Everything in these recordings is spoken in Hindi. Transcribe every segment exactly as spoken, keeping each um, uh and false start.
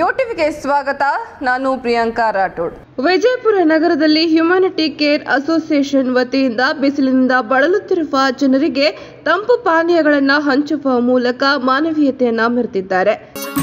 ಯೋಟಿವಿಗೆ ಸ್ವಾಗತ. ನಾನು ಪ್ರಿಯಾಂಕಾ ರಾಠೋಡ್. ವಿಜಯಪುರ ನಗರದಲ್ಲಿ ಹ್ಯುಮ್ಯಾನಿಟಿ ಕೇರ್ ಅಸೋಸಿಯೇಷನ್ ವತಿಯಿಂದ ಬಿಸಿಲಿನಿಂದ ಬಳಲುತ್ತಿರುವ ಜನರಿಗೆ ತಂಪು ಪಾನೀಯಗಳನ್ನು ಹಂಚುವ ಮೂಲಕ ಮಾನವೀಯತೆಯನ್ನ ಮೆರೆದಿದ್ದಾರೆ.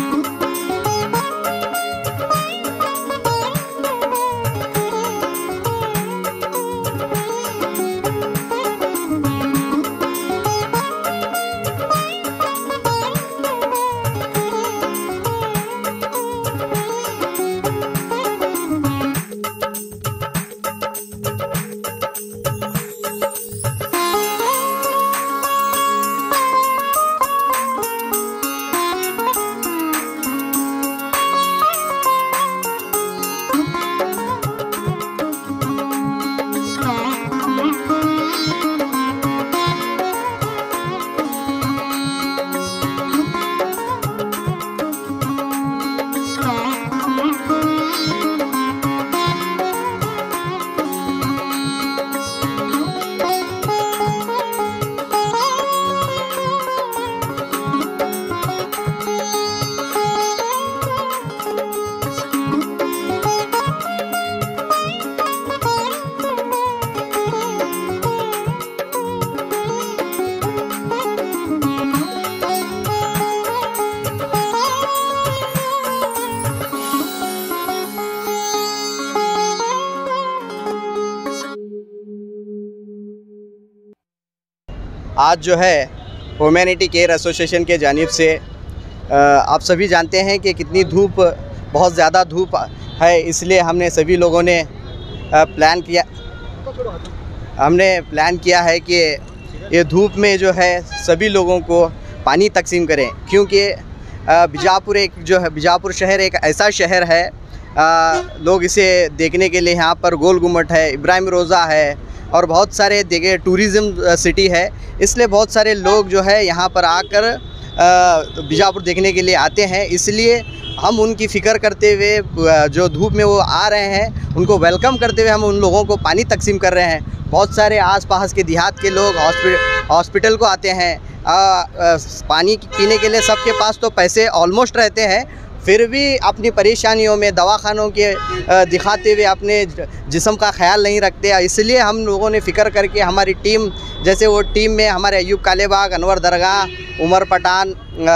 आज जो है ह्यूमैनिटी केयर एसोसिएशन के जानिब से आप सभी जानते हैं कि कितनी धूप, बहुत ज़्यादा धूप है, इसलिए हमने सभी लोगों ने प्लान किया हमने प्लान किया है कि ये धूप में जो है सभी लोगों को पानी तकसीम करें, क्योंकि बीजापुर एक जो है बीजापुर शहर एक ऐसा शहर है, लोग इसे देखने के लिए यहाँ पर गोल गुम्बद है, इब्राहिम रोज़ा है और बहुत सारे जगह टूरिज़्म सिटी है, इसलिए बहुत सारे लोग जो है यहाँ पर आकर बीजापुर देखने के लिए आते हैं। इसलिए हम उनकी फ़िक्र करते हुए जो धूप में वो आ रहे हैं उनको वेलकम करते हुए हम उन लोगों को पानी तकसीम कर रहे हैं। बहुत सारे आसपास के देहात के लोग हॉस्पिटल को आते हैं, आ, आ, पानी पीने के लिए सबके पास तो पैसे ऑलमोस्ट रहते हैं, फिर भी अपनी परेशानियों में दवाखानों के दिखाते हुए अपने जिस्म का ख्याल नहीं रखते। इसलिए हम लोगों ने फ़िक्र करके हमारी टीम, जैसे वो टीम में हमारे अयूब कालेबाग, अनवर दरगाह, उमर पठान,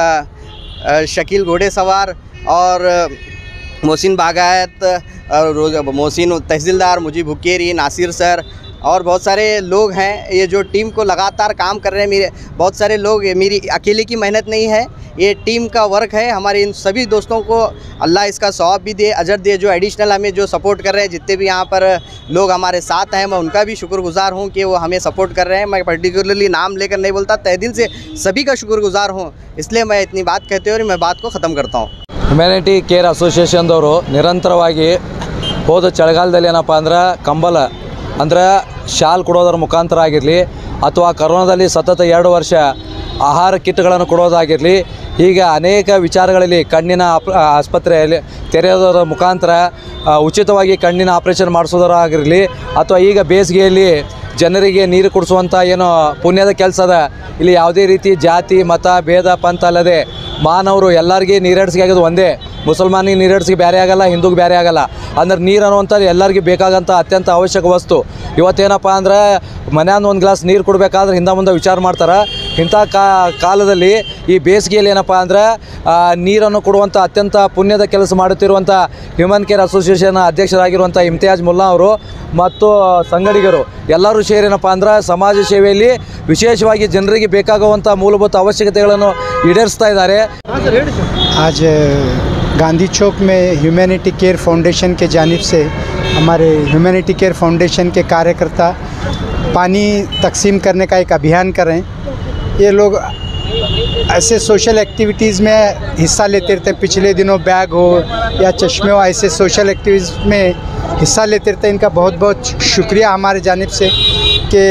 शकील घोड़े सवार और मोहसिन बागायत और मोहसिन तहसीलदार, मुजीब हुक्केरी, नासिर सर और बहुत सारे लोग हैं, ये जो टीम को लगातार काम कर रहे हैं। मेरे बहुत सारे लोग, मेरी अकेले की मेहनत नहीं है, ये टीम का वर्क है। हमारे इन सभी दोस्तों को अल्लाह इसका सवाब भी दे, अजर दे, जो एडिशनल हमें जो सपोर्ट कर रहे हैं। जितने भी यहाँ पर लोग हमारे साथ हैं, मैं उनका भी शुक्रगुजार हूँ कि वो हमें सपोर्ट कर रहे हैं। मैं पर्टिकुलरली नाम लेकर नहीं बोलता, तहे दिल से सभी का शुक्रगुजार हूँ। इसलिए मैं इतनी बात कहते हुए मैं बात को ख़त्म करता हूँ। ಹ್ಯುಮ್ಯಾನಿಟಿ ಕೇರ್ ಅಸೋಸಿಯೇಷನ್ದವರು ನಿರಂತರವಾಗಿ ಹೋದ ಚಳಿಗಾಲದಲ್ಲಿ ಏನಪ್ಪ ಅಂದ್ರೆ ಕಂಬಲ ಅಂದರೆ ಶಾಲ್ ಕೊಡೋದರ ಮುಖಾಂತರ ಆಗಿರಲಿ ಅಥವಾ ಕರೋನಾದಲ್ಲಿ ಸತತ ಎರಡು ವರ್ಷ ಆಹಾರ ಕಿಟ್ಗಳನ್ನು ಕೊಡೋದಾಗಿರಲಿ, ಹೀಗೆ ಅನೇಕ ವಿಚಾರಗಳಲ್ಲಿ ಕಣ್ಣಿನ ಆಸ್ಪತ್ರೆಯಲ್ಲಿ ತೆರೆಯೋದರ ಮುಖಾಂತರ ಉಚಿತವಾಗಿ ಕಣ್ಣಿನ ಆಪರೇಷನ್ ಮಾಡಿಸೋದರಾಗಿರಲಿ ಅಥವಾ ಈಗ ಬೇಸಿಗೆಯಲ್ಲಿ ಜನರಿಗೆ ನೀರು ಕುಡಿಸುವಂಥ ಏನೋ ಪುಣ್ಯದ ಕೆಲಸದ ಇಲ್ಲಿ ಯಾವುದೇ ರೀತಿ ಜಾತಿ ಮತ ಭೇದ ಪಂಥ ಅಲ್ಲದೆ ಮಾನವರು ಎಲ್ಲರಿಗೆ ನೀರಡಿಸಿಗೆ ಆಗೋದು ಒಂದೇ. ಮುಸಲ್ಮಾನಿಗೆ ನೀರಡಿಸಿಗೆ ಬೇರೆ ಆಗಲ್ಲ, ಹಿಂದೂಗೆ ಬೇರೆ ಆಗಲ್ಲ. ಅಂದ್ರೆ ನೀರು ಅನ್ನುವಂಥದ್ದು ಎಲ್ಲರಿಗೂ ಬೇಕಾಗಂಥ ಅತ್ಯಂತ ಅವಶ್ಯಕ ವಸ್ತು. ಇವತ್ತೇನಪ್ಪ ಅಂದ್ರೆ ಮನ್ಯಾನ ಒಂದು ಗ್ಲಾಸ್ ನೀರು ಕೊಡಬೇಕಾದ್ರೆ ಹಿಂದೆ ಮುಂದೆ ವಿಚಾರ ಮಾಡ್ತಾರೆ. ಇಂಥ ಕಾಲದಲ್ಲಿ ಈ ಬೇಸಿಗೆಯಲ್ಲಿ ಏನಪ್ಪ ಅಂದ್ರೆ ನೀರನ್ನು ಕೊಡುವಂಥ ಅತ್ಯಂತ ಪುಣ್ಯದ ಕೆಲಸ ಮಾಡುತ್ತಿರುವಂಥ ಹ್ಯೂಮನ್ ಕೇರ್ ಅಸೋಸಿಯೇಷನ್ ಅಧ್ಯಕ್ಷರಾಗಿರುವಂಥ ಇಮ್ತಿಯಾಜ್ ಮುಲ್ಲಾ ಅವರು ಮತ್ತು ಸಂಗಡಿಗರು ಎಲ್ಲರೂ ಸೇರೇನಪ್ಪ ಅಂದ್ರೆ ಸಮಾಜ ಸೇವೆಯಲ್ಲಿ ವಿಶೇಷವಾಗಿ ಜನರಿಗೆ ಬೇಕಾಗುವಂಥ ಮೂಲಭೂತ ಅವಶ್ಯಕತೆಗಳನ್ನು ಈಡೇರಿಸ್ತಾ ಇದ್ದಾರೆ. आज गांधी चौक में ह्यूमैनिटी केयर फाउंडेशन के जानिब से हमारे ह्यूमैनिटी केयर फाउंडेशन के कार्यकर्ता पानी तकसीम करने का एक अभियान कर रहे हैं। ये लोग ऐसे सोशल एक्टिविटीज़ में हिस्सा लेते रहते हैं। पिछले दिनों बैग हो या चश्मे हो, ऐसे सोशल एक्टिविटीज़ में हिस्सा लेते रहते हैं। इनका बहुत बहुत शुक्रिया हमारे जानिब से कि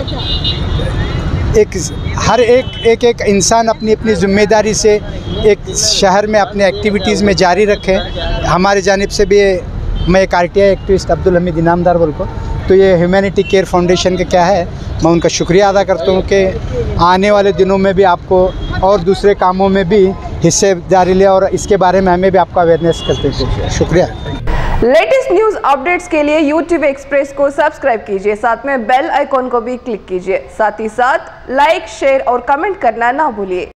एक हर एक एक एक इंसान अपनी अपनी ज़िम्मेदारी से एक शहर में अपने एक्टिविटीज़ में जारी रखें। हमारे जानिब से भी मैं एक R T I activist Abdul Hameed Inamdar बोल को, तो ये ह्यूमैनिटी केयर फाउंडेशन का क्या है, मैं उनका शुक्रिया अदा करता हूँ कि आने वाले दिनों में भी आपको और दूसरे कामों में भी हिस्सेदारी लिया और इसके बारे में हमें भी आपको अवेयरनेस करते थे। शुक्रिया। लेटेस्ट न्यूज अपडेट्स के लिए यूट्यूब एक्सप्रेस को सब्सक्राइब कीजिए, साथ में बेल आइकॉन को भी क्लिक कीजिए। साथ ही साथ लाइक, शेयर और कमेंट करना ना भूलिए।